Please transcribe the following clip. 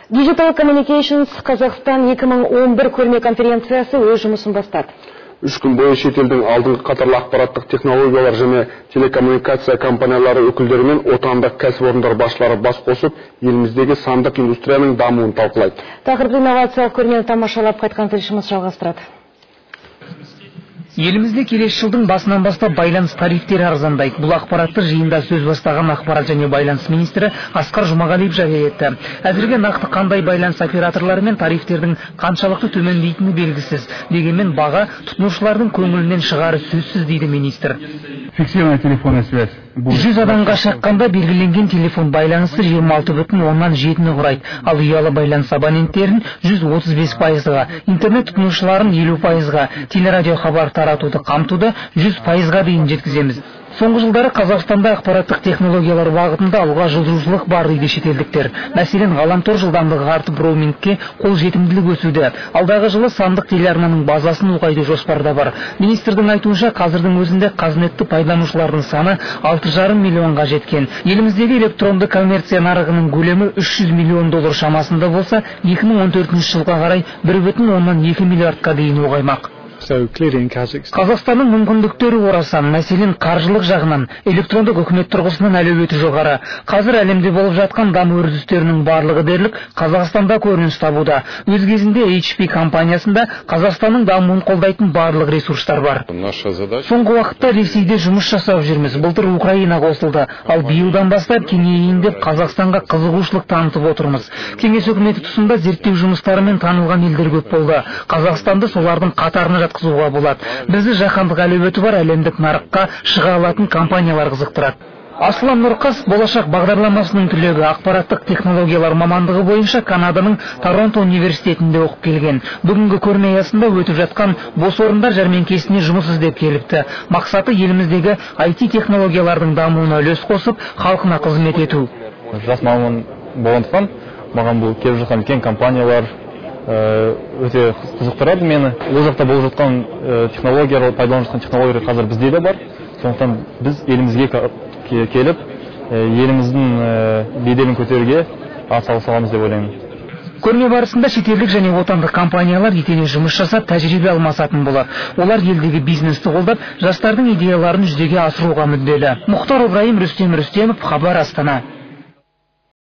Digital Communications Қазақстан 2011 көрме конференциясы өз жұмысын бастады. 3 күн бойы шетелдің алдыңғы қатарлы ақпараттық технологиялар және телекоммуникация компаниялары өкілдері мен отандық кәсіпорындар басшылары бас қосып, еліміздегі сандық индустрияның дамуын талқылайды. Тақырыпты инновациялық көрмені тамашалап қайтқан тілшіміз жалғастырады. Елімізде келесі жылдың басынан бастап байланыс тарифтері арзандайды. Бұл ақпаратты жиында сөз бастаған ақпарат және байланыс министрі Асқар Жұмағалиев жария етті. Әзірге нақты қандай байланыс операторлары мен тарифтердің қаншалықты төмендейтіні белгісіз. Дегенмен баға тұтынушылардың көңілінен шығары сөзсіз дейді министр. Фиксированная телефонная связь. 100 адамға шаққанда белгіленген телефон байланысы 26,7-ні құрайды, ал ұялы байланыс абоненттерін 135%-ға, интернет тұтынушыларын 50%-ға, телерадио хабар таратуды қамтуды 100%-ға дейін жеткіземіз. Соңғы жылдары Қазақстанда ақпараттық технологиялар бағытында алға жылжушылық бар дейді шетелдіктер. Мәселен, ғаламтор жылдамдығы артып роумингке қол жетімділік өсуде. Алдағы жылы сандық телеарнаның базасын ұлғайту жоспарда бар. Министрдің айтуынша, қазірдің өзінде қазнетті пайдаланушылардың саны 6,5 миллионға жеткен. Еліміздегі электронды коммерция нарығының көлемі $300 миллион шамасында болса, 2014 жылға қарай 1,2 миллиардқа дейін ұлғаймақ. Қазақстанның мүмкіндіктері орасан, мәселен қаржылық жағынан, электрондық үкімет тұрғысынан әлеуеті жоғары. Қазір әлемде болып жатқан даму үрдістерінің барлығы дерлік Қазақстанда көрініс табуда. Өз кезінде HP компаниясында Қазақстанның дамуын қолдайтын барлық ресурстар бар. Соңғы уақытта Ресейде жұмыс жасап жүрміз. Былтыр Украина қосылды, ал биылдан бастап кеңейейін деп Қазақстанға қызығушылық танытып отырмыз. Кеңес үкіметі тұсында зерттеу жұмыстарымен танылған елдер көп болды. Қазақстанды солардың қатарына жатқызуға болады. Бізді жаһандық әлеуеті бар әлемдік нарыққа шыға алатын компаниялар қызықтырады. Аслан Нұрқас болашақ бағдарламасының түлегі, ақпараттық технологиялар мамандығы бойынша Канаданың Торонто университетінде оқып келген. Бүгінгі көрме аясында өтіп жатқан бос орындар жәрмеңкесіне жұмыс іздеп келіпті. Мақсаты еліміздегі IT технологиялардың дамуына үлес қосып, халқына қызмет ету. Жас маман болғандықтан, маған бұл келіп жатқан үлкен компаниялар өте қызықтырады мені. Ол жақта болып жатқан технологиялар, пайдаланып жатқан технологиялар қазір бізде де бар. Сондықтан біз елімізге келіп, еліміздің беделін көтеруге атсалысамыз деп ойлаймын. Көрме барысында шетелдік және отандық компаниялар етене жұмыс жасап, тәжірибе алмасатын болады. Олар елдегі бизнесті қолдап, жастардың идеяларын жүзеге асыруға мүдделі. Мұхтар Ибраим, Рүстем Рүстемов, Хабар, Астана.